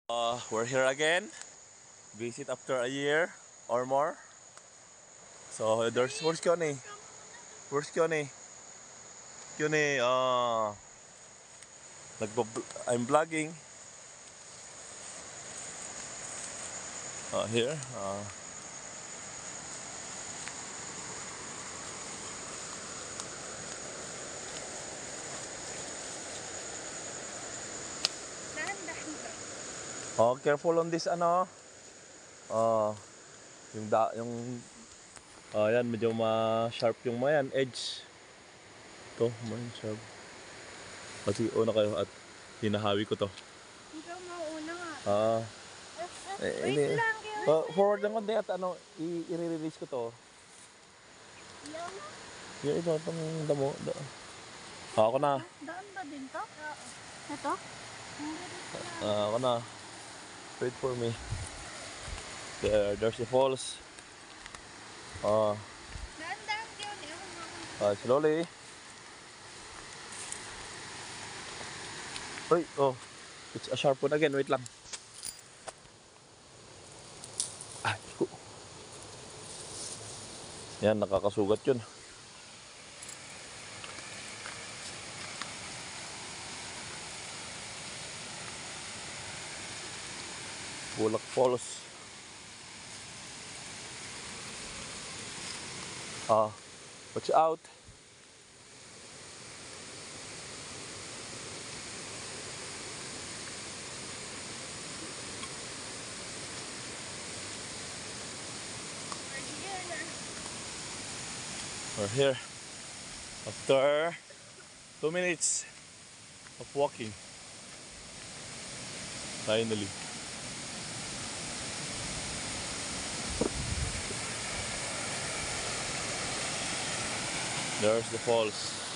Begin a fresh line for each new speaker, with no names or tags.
We're here again. Visit after a year or more. So where's Kyone? Where's Kyone? Kyone, I'm vlogging. Here. Oh, careful on this ano. Yung yan medyo ma-sharp yung mayan edge. To, man sharp. Kasi una kayo at hinahawi ko to.
Ikaw mauna nga.
Wait lang yun. Forward lang konti at ano, i-release ko to. Yung itong damo. Ako na.
Daan ba din to? Ito?
Ako na. Wait for me. There's the falls.
Daan yun.
Slowly. Uy, it's a sharp one again. Wait lang. Iko. Yan, nakakasugat yun. Bulac Falls. Watch out. We're here after 2 minutes of walking. Finally. There's the falls.